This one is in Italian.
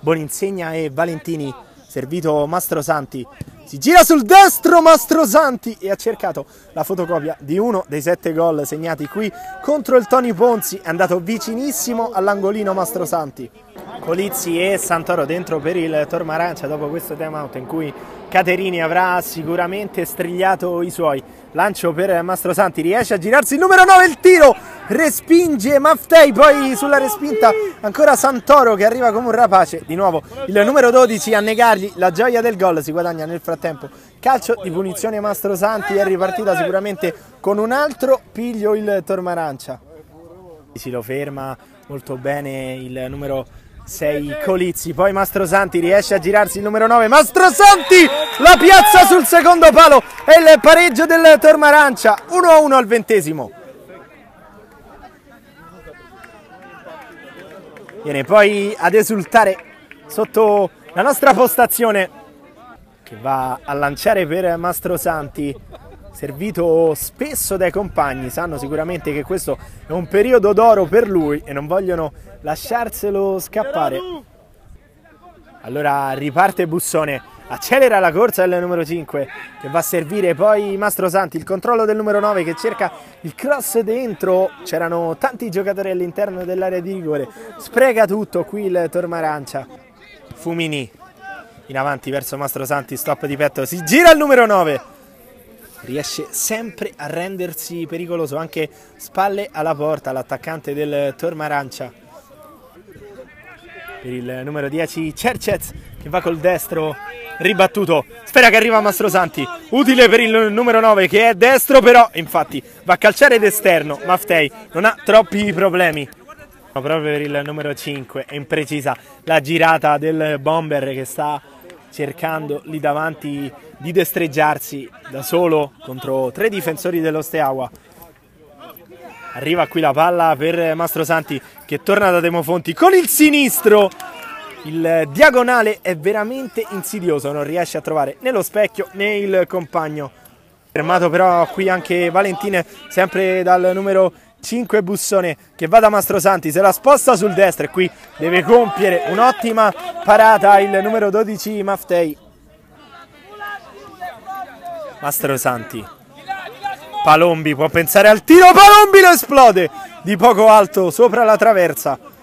Boninsegna e Valentini, servito Mastrosanti, si gira sul destro Mastrosanti e ha cercato la fotocopia di uno dei 7 gol segnati qui contro il Tony Ponzi, è andato vicinissimo all'angolino Mastrosanti. Colizzi e Santoro dentro per il Tormarancia dopo questo time out in cui Caterini avrà sicuramente strigliato i suoi. Lancio per Mastrosanti, riesce a girarsi il numero 9, il tiro respinge Maffei, poi sulla respinta ancora Santoro che arriva come un rapace, di nuovo il numero 12 a negargli la gioia del gol, si guadagna nel frattempo calcio di punizione. Mastrosanti è ripartita sicuramente con un altro piglio il Tormarancia, si lo ferma molto bene il numero 6 Colizzi, poi Mastrosanti riesce a girarsi il numero 9, Mastrosanti la piazza sul secondo palo e il pareggio del Tormarancia, 1-1 al 20°. Viene poi ad esultare sotto la nostra postazione che va a lanciare per Mastrosanti, servito spesso dai compagni, sanno sicuramente che questo è un periodo d'oro per lui e non vogliono lasciarselo scappare. Allora riparte Bussone, accelera la corsa del numero 5 che va a servire poi Mastrosanti, il controllo del numero 9 che cerca il cross dentro, c'erano tanti giocatori all'interno dell'area di rigore, spreca tutto qui il Tormarancia. Fumini in avanti verso Mastrosanti, stop di petto, si gira il numero 9, riesce sempre a rendersi pericoloso anche spalle alla porta l'attaccante del Tormarancia. Per il numero 10 Cercez che va col destro ribattuto, spera che arriva Mastrosanti, utile per il numero 9 che è destro, però infatti va a calciare d'esterno. Maffei non ha troppi problemi, proprio per il numero 5 è imprecisa la girata del bomber che sta cercando lì davanti di destreggiarsi da solo contro 3 difensori dello Steaua. Arriva qui la palla per Mastrosanti che torna da Demofonti con il sinistro, il diagonale è veramente insidioso, non riesce a trovare né lo specchio né il compagno. Fermato però qui anche Valentini, sempre dal numero 5 Bussone che va da Mastrosanti, se la sposta sul destro e qui deve compiere un'ottima parata il numero 12 Maffei. Mastrosanti, Palombi può pensare al tiro, Palombi lo esplode di poco alto sopra la traversa.